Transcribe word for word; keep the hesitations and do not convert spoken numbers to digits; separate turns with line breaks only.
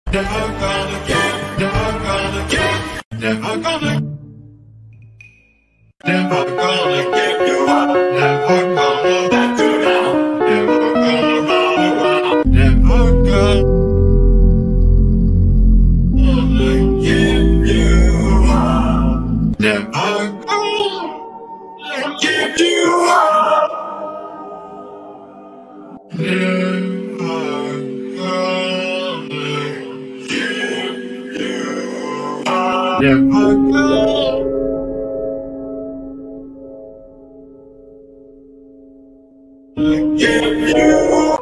Never gonna give, never gonna give, never gonna, never gonna give you up, never gonna let you down, never gonna run around, never gonna give you up, never gonna give you up, never never gonna give you